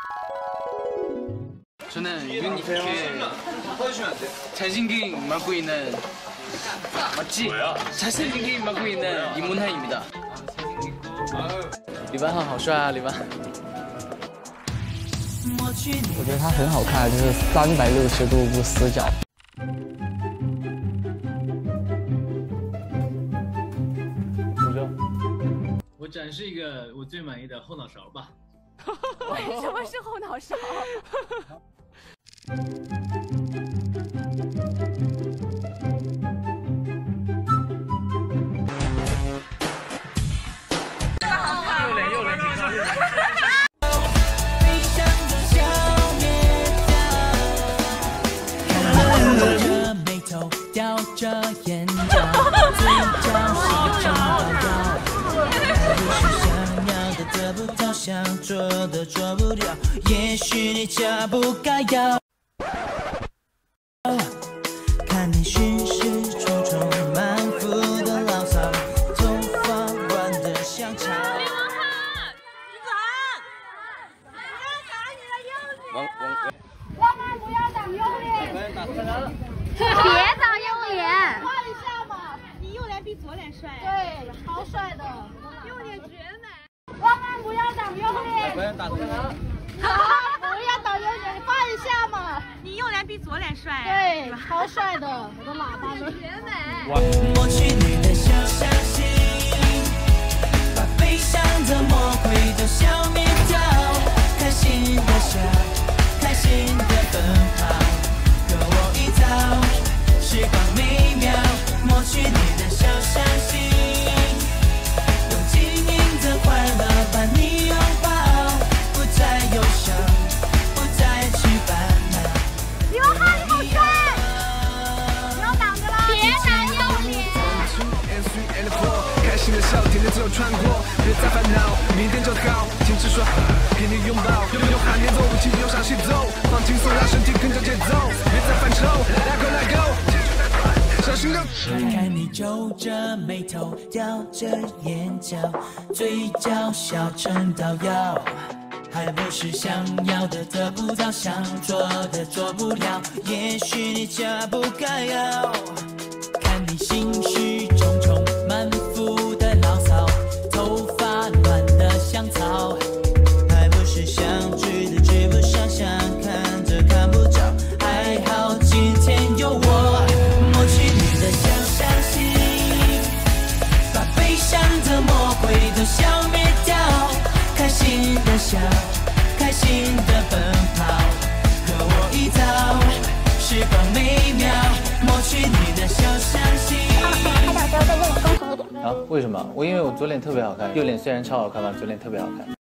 저는 유니크의 잘생김 맡고 있는 맞지? 뭐야? 잘생김 맡고 있는 이문하입니다.李文翰好帅啊，李文翰。 我觉得他很好看，就是360度不死角。 我展示一个我最满意的后脑勺吧。 为什么是后脑勺？ 吊着眼角，嘴角是真的要，不是想要的得不到，想做的做不了，也许你家不该要。看你心事重重，满腹的牢骚，头发乱得像草。李文翰，你走！不要打你的右脸！ 王安不要挡右脸！ 别挡右脸， 换一下嘛！ 你右脸比左脸帅。 对，超帅的， 右脸绝美。 王安不要挡右脸。不要挡右脸。好，不要挡右脸，换一下嘛！ 你右脸比左脸帅。 对，超帅的，我的喇叭们。 绝美。 抹去你的小伤心，把悲伤的魔鬼都消灭掉，开心的笑，开心的奔跑。时光美妙，抹去你的小伤心，用晶莹的快乐把你拥抱，不再忧伤，不再去烦恼。 李文翰，你好帅！不要挡着了，别挡右脸。 开心的笑，天天自由穿过，别再烦恼，明天就好，坚持说好，给你拥抱，用喊念奏，轻用上节奏，放轻松，让身体跟着节奏，别再犯愁，来go来go。 看看你皱着眉头，吊着眼角，嘴角笑成刀腰，还不是想要的得不到，想做的做不了，也许你家不该要。看你心事重重，满腹的牢骚，头发乱得像草，还不是想追的追不上，想看着看不着，还好今天有我。抹去你的小伤心，把悲伤的魔鬼都消灭掉，开心的笑，开心的奔跑，和我一道，时光美妙，抹去你的小伤心。 啊？为什么？因为我左脸特别好看，右脸虽然超好看吧，左脸特别好看。